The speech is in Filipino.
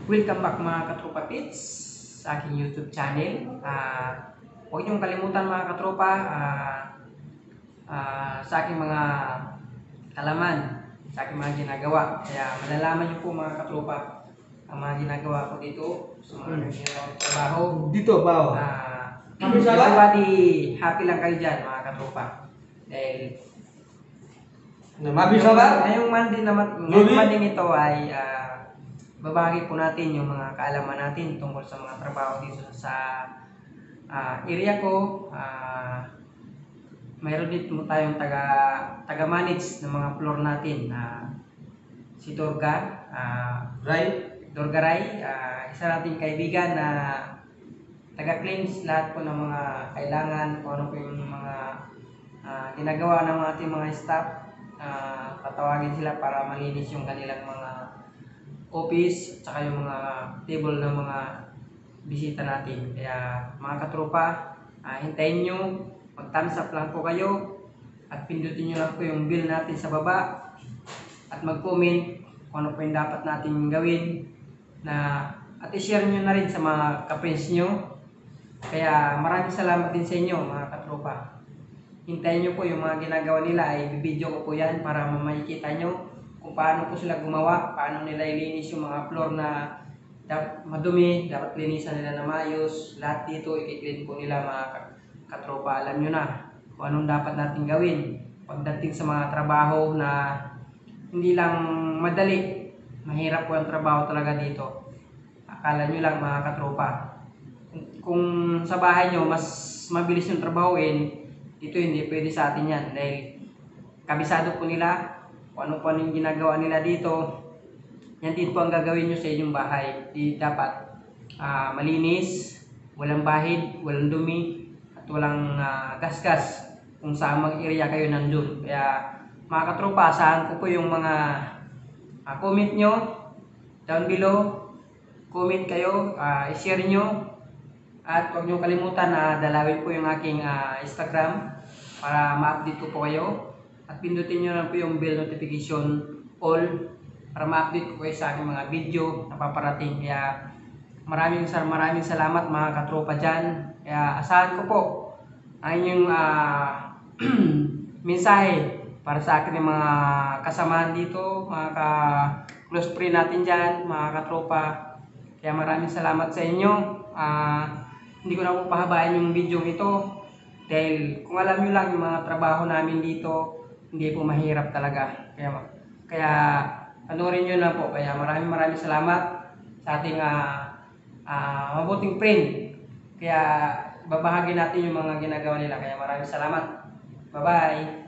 Welcome back mga katropa pits sa aking YouTube channel. Huwag niyong kalimutan mga katropa sa aking mga kalaman, sa aking mga ginagawa. Kaya malalaman niyo po mga katropa ang mga ginagawa ko dito sa mga ginagawang trabaho. Dito ba? Everybody happy lang kayo dyan mga katropa. Dahil Mabisa ba? ngayong Monday ito ay babagi po natin yung mga kaalaman natin tungkol sa mga trabaho dito sa area ko. Mayroon dito tayong taga-manage ng mga floor natin. Si Dorga Ray, isa nating kaibigan na taga-cleanse lahat po ng mga kailangan, kung ano po yung mga ginagawa ng ating mga staff. Tatawagin sila para malinis yung kanilang mga office at saka yung mga table ng mga bisita natin. Kaya mga katropa, hintayin nyo, mag-thumbs up lang po kayo at pindutin nyo lang po yung bell natin sa baba at mag-comment kung ano po yung dapat natin gawin at i-share nyo na rin sa mga ka-friends nyo. Kaya maraming salamat din sa inyo mga katropa. Hintayin nyo po yung mga ginagawa nila, ay bibidyo ko po yan para makikita nyo kung paano po sila gumawa, paano nila ilinis yung mga floor na madumi, dapat linisan nila na maayos. Lahat dito i-clean po nila mga katropa. Alam nyo na kung anong dapat natin gawin pagdating sa mga trabaho na hindi lang madali. Mahirap po ang trabaho talaga dito. Akala nyo lang mga katropa. Kung sa bahay nyo mas mabilis yung trabahoin, dito hindi pwede sa atin yan dahil kabisado po nila kung ano po yung ginagawa nila dito. Yan din po ang gagawin nyo sa inyong bahay. Di dapat malinis, walang bahid, walang dumi at walang gasgas kung saan mag-area kayo nandun. Kaya mga katropa, asahan ko po yung mga comment nyo down below. Comment kayo, i-share nyo. At huwag nyo kalimutan na dalawin po yung aking Instagram para ma-update ko po kayo. At pindutin nyo lang po yung bell notification all para ma-update ko kayo sa aking mga video na paparating. Kaya maraming salamat mga katropa dyan. Kaya asahan ko po ang inyong mensahe para sa akin ng mga kasamahan dito, mga ka-close friend natin dyan, mga katropa. Kaya maraming salamat sa inyo. Hindi ko na po pahabain yung video ito dahil kung alam nyo lang yung mga trabaho namin dito, hindi po mahirap talaga. Kaya panoorin nyo na po. Kaya maraming salamat sa ating mabuting friend. Kaya babahagi natin yung mga ginagawa nila. Kaya maraming salamat. Bye-bye.